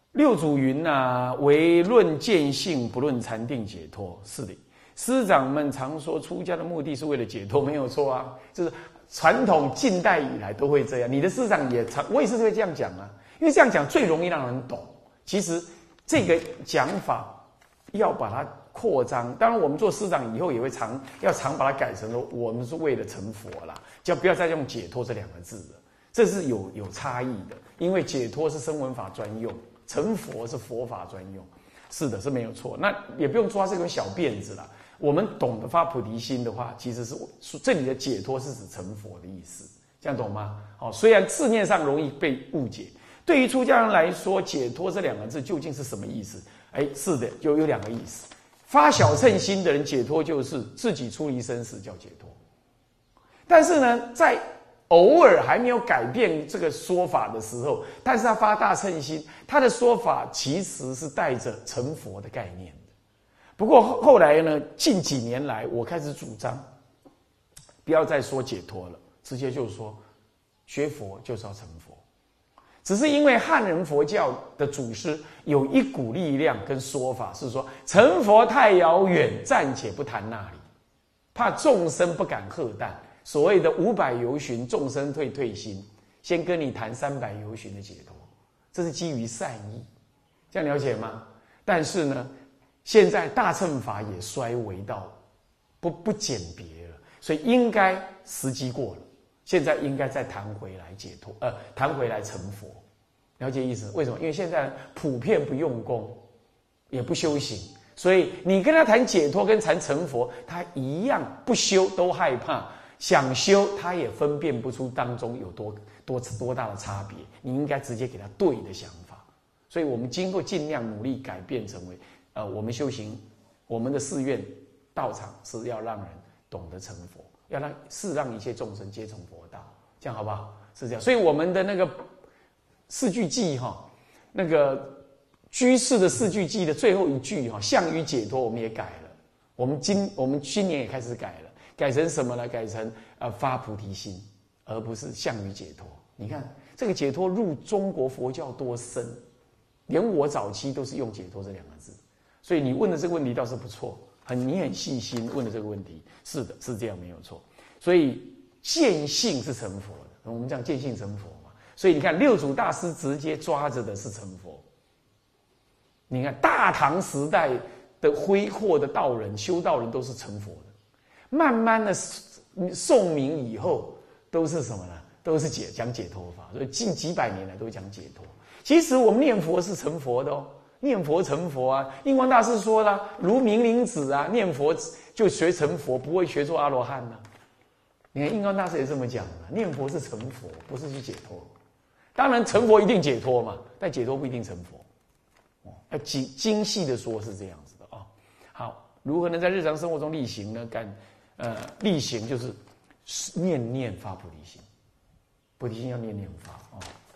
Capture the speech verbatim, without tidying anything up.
六祖云呐、啊，唯论见性，不论禅定解脱。是的，师长们常说出家的目的是为了解脱，没有错啊。就是传统近代以来都会这样。你的师长也常，我也是会这样讲啊，因为这样讲最容易让人懂。其实这个讲法要把它扩张，当然我们做师长以后也会常要常把它改成说，我们是为了成佛啦，就不要再用解脱这两个字了。这是有有差异的，因为解脱是声闻法专用。成佛是佛法专用，是的，是没有错。那也不用抓这个小辫子啦。我们懂得发菩提心的话，其实是这里的解脱是指成佛的意思，这样懂吗？哦，虽然字面上容易被误解，对于出家人来说，解脱这两个字究竟是什么意思？哎，是的，就有两个意思。发小乘心的人解脱就是自己出离生死叫解脱，但是呢，在偶尔还没有改变这个说法的时候，但是他发大乘心，他的说法其实是带着成佛的概念的。不过后来呢，近几年来，我开始主张，不要再说解脱了，直接就是说，学佛就是要成佛。只是因为汉人佛教的祖师有一股力量跟说法是说，成佛太遥远，暂且不谈那里，怕众生不敢荷担。所谓的五百由旬，众生退退心，先跟你谈三百由旬的解脱，这是基于善意，这样了解吗？但是呢，现在大乘法也衰微到不不简别了，所以应该时机过了，现在应该再谈回来解脱，呃，谈回来成佛，了解意思？为什么？因为现在普遍不用功，也不修行，所以你跟他谈解脱跟谈成佛，他一样不修都害怕。想修，他也分辨不出当中有多多多大的差别。你应该直接给他对的想法。所以我们今后尽量努力改变，成为呃，我们修行，我们的寺院道场是要让人懂得成佛，要让是让一切众生皆成佛道，这样好不好？是这样。所以我们的那个四句偈哈，那个居士的四句偈的最后一句哈，向于解脱，我们也改了。我们今我们今年也开始改了。改成什么呢？改成呃发菩提心，而不是向于解脱。你看这个解脱入中国佛教多深，连我早期都是用解脱这两个字。所以你问的这个问题倒是不错，很你很细心问的这个问题，是的，是这样没有错。所以见性是成佛的，我们讲见性成佛嘛。所以你看六祖大师直接抓着的是成佛。你看大唐时代的挥霍的道人、修道人都是成佛的。慢慢的宋明以后都是什么呢？都是解讲解脱法，所以近几百年来都讲解脱。其实我们念佛是成佛的哦，念佛成佛啊。印光大师说了，如明灵子啊，念佛就学成佛，不会学做阿罗汉呢、啊。你看印光大师也这么讲的，念佛是成佛，不是去解脱。当然成佛一定解脱嘛，但解脱不一定成佛。哦，要精精细的说是这样子的啊、哦。好，如何能在日常生活中力行呢？干呃，力行就是念念发菩提心，菩提心要念念发啊、哦。